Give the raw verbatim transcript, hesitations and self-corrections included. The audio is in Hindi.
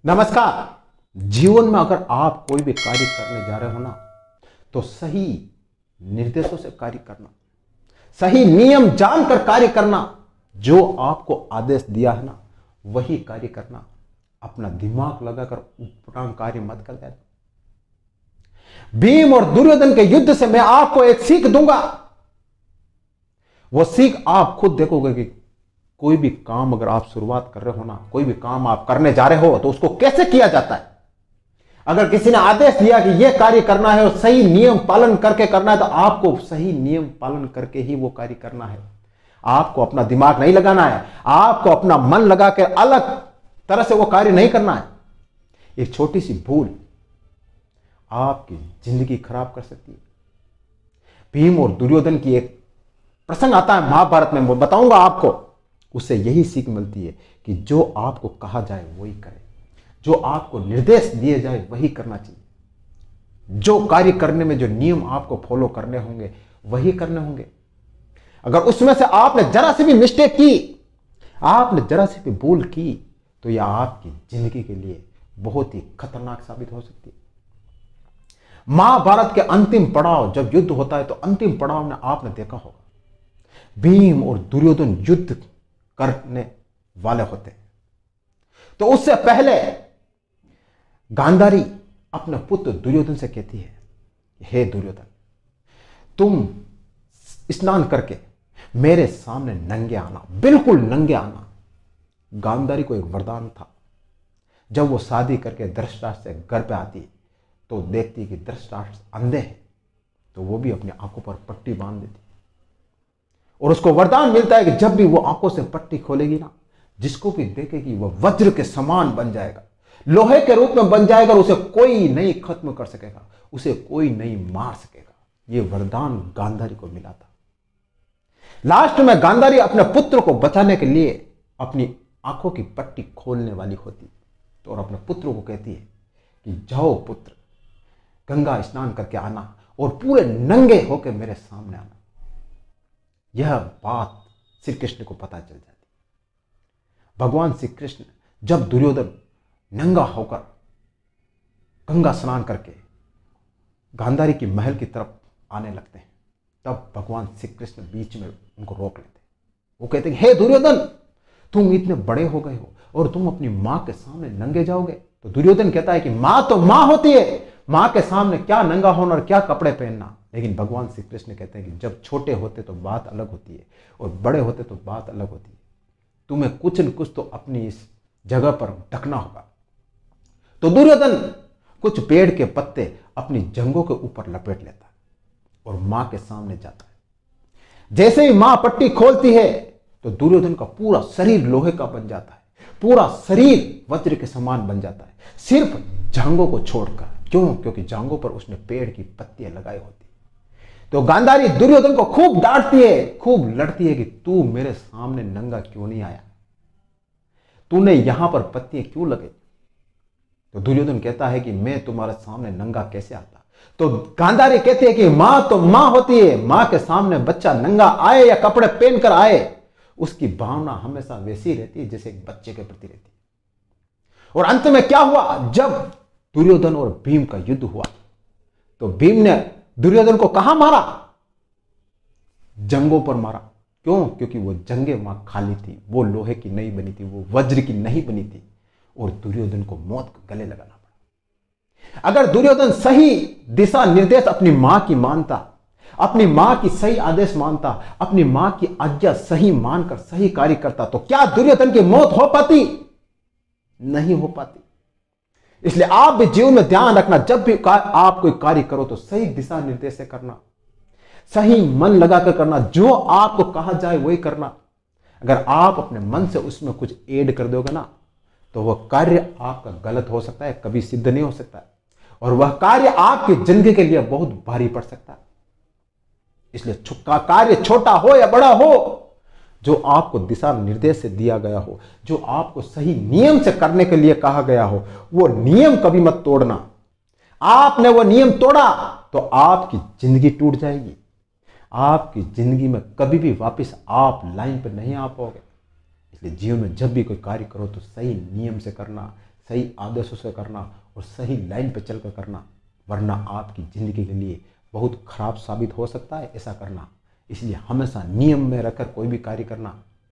नमस्कार। जीवन में अगर आप कोई भी कार्य करने जा रहे हो ना, तो सही निर्देशों से कार्य करना, सही नियम जानकर कार्य करना, जो आपको आदेश दिया है ना वही कार्य करना। अपना दिमाग लगाकर उपराम कार्य मत कर देना। भीम और दुर्योधन के युद्ध से मैं आपको एक सीख दूंगा। वो सीख आप खुद देखोगे कि कोई भी काम अगर आप शुरुआत कर रहे हो ना, कोई भी काम आप करने जा रहे हो तो उसको कैसे किया जाता है। अगर किसी ने आदेश दिया कि यह कार्य करना है और सही नियम पालन करके करना है, तो आपको सही नियम पालन करके ही वो कार्य करना है। आपको अपना दिमाग नहीं लगाना है, आपको अपना मन लगाकर अलग तरह से वो कार्य नहीं करना है। एक छोटी सी भूल आपकी जिंदगी खराब कर सकती है। भीम और दुर्योधन की एक प्रसंग आता है महाभारत में, वो बताऊंगा आपको। उससे यही सीख मिलती है कि जो आपको कहा जाए वही करें, जो आपको निर्देश दिए जाए वही करना चाहिए। जो कार्य करने में जो नियम आपको फॉलो करने होंगे वही करने होंगे। अगर उसमें से आपने जरा सी भी मिस्टेक की, आपने जरा सी भी भूल की, तो यह आपकी जिंदगी के लिए बहुत ही खतरनाक साबित हो सकती है। महाभारत के अंतिम पड़ाव जब युद्ध होता है, तो अंतिम पड़ाव में आपने देखा होगा भीम और दुर्योधन युद्ध करने वाले होते हैं। तो उससे पहले गांधारी अपने पुत्र दुर्योधन से कहती है, हे दुर्योधन, तुम स्नान करके मेरे सामने नंगे आना, बिल्कुल नंगे आना। गांधारी को एक वरदान था। जब वो शादी करके धृतराष्ट्र से घर पे आती तो देखती कि धृतराष्ट्र अंधे हैं, तो वो भी अपनी आंखों पर पट्टी बांध देती और उसको वरदान मिलता है कि जब भी वो आंखों से पट्टी खोलेगी ना, जिसको भी देखेगी वह वज्र के समान बन जाएगा, लोहे के रूप में बन जाएगा, उसे कोई नहीं खत्म कर सकेगा, उसे कोई नहीं मार सकेगा। ये वरदान गांधारी को मिला था। लास्ट में गांधारी अपने पुत्र को बचाने के लिए अपनी आंखों की पट्टी खोलने वाली होती तो और अपने पुत्र को कहती है कि जाओ पुत्र, गंगा स्नान करके आना और पूरे नंगे होकर मेरे सामने आना। यह बात श्री कृष्ण को पता चल जाती। भगवान श्री कृष्ण जब दुर्योधन नंगा होकर गंगा स्नान करके गांधारी की महल की तरफ आने लगते हैं, तब भगवान श्री कृष्ण बीच में उनको रोक लेते। वो कहते हैं, हे दुर्योधन, तुम इतने बड़े हो गए हो और तुम अपनी मां के सामने नंगे जाओगे। तो दुर्योधन कहता है कि मां तो मां होती है, मां के सामने क्या नंगा होना और क्या कपड़े पहनना। लेकिन भगवान श्री कृष्ण कहते हैं कि जब छोटे होते तो बात अलग होती है और बड़े होते तो बात अलग होती है। तुम्हें कुछ न कुछ तो अपनी इस जगह पर ढकना होगा। तो दुर्योधन कुछ पेड़ के पत्ते अपनी जंघों के ऊपर लपेट लेता है और मां के सामने जाता है। जैसे ही मां पट्टी खोलती है तो दुर्योधन का पूरा शरीर लोहे का बन जाता है, पूरा शरीर वज्र के समान बन जाता है, सिर्फ जांघों को छोड़कर। क्यों? क्योंकि जांघों पर उसने पेड़ की पत्तियां लगाई होती। तो गांधारी दुर्योधन को खूब डांटती है, खूब लड़ती है कि तू मेरे सामने नंगा क्यों नहीं आया, तूने यहां पर पत्तियां क्यों लगाई। तो दुर्योधन कहता है कि मैं तुम्हारे सामने नंगा कैसे आता। तो गांधारी कहती है कि मां तो मां होती है, मां के सामने बच्चा नंगा आए या कपड़े पहनकर आए, उसकी भावना हमेशा वैसी रहती है जैसे एक बच्चे के प्रति रहती है। और अंत में क्या हुआ, जब दुर्योधन और भीम का युद्ध हुआ तो भीम ने दुर्योधन को कहां मारा, जंगों पर मारा। क्यों? क्योंकि वो जंगे वहां खाली थी, वो लोहे की नहीं बनी थी, वो वज्र की नहीं बनी थी और दुर्योधन को मौत को गले लगाना पड़ा। अगर दुर्योधन सही दिशा निर्देश अपनी मां की मानता, अपनी मां की सही आदेश मानता, अपनी मां की आज्ञा सही मानकर सही कार्य करता, तो क्या दुर्योधन की मौत हो पाती? नहीं हो पाती। इसलिए आप भी जीवन में ध्यान रखना, जब भी आप कोई कार्य करो तो सही दिशा निर्देश से करना, सही मन लगाकर करना, जो आपको कहा जाए वही करना। अगर आप अपने मन से उसमें कुछ ऐड कर दोगे ना, तो वह कार्य आपका गलत हो सकता है, कभी सिद्ध नहीं हो सकता है, और वह कार्य आपकी जिंदगी के लिए बहुत भारी पड़ सकता है। इसलिए कार्य छोटा हो या बड़ा हो, जो आपको दिशा निर्देश से दिया गया हो, जो आपको सही नियम से करने के लिए कहा गया हो, वो नियम कभी मत तोड़ना। आपने वो नियम तोड़ा तो आपकी जिंदगी टूट जाएगी, आपकी जिंदगी में कभी भी वापस आप लाइन पर नहीं आ पाओगे। इसलिए जीवन में जब भी कोई कार्य करो तो सही नियम से करना, सही आदर्शों से करना और सही लाइन पर चलकर करना, वरना आपकी ज़िंदगी के लिए बहुत खराब साबित हो सकता है ऐसा करना। इसलिए हमेशा नियम में रखकर कोई भी कार्य करना